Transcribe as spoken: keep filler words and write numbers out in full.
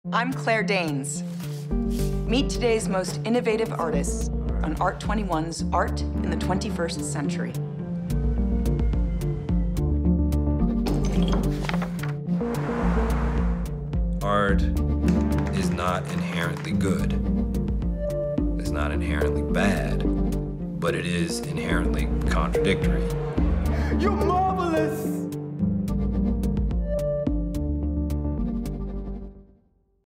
I'm Claire Danes. Meet today's most innovative artists on ART twenty-one's Art in the twenty-first Century. Art is not inherently good. It's not inherently bad, but it is inherently contradictory. You're marvelous!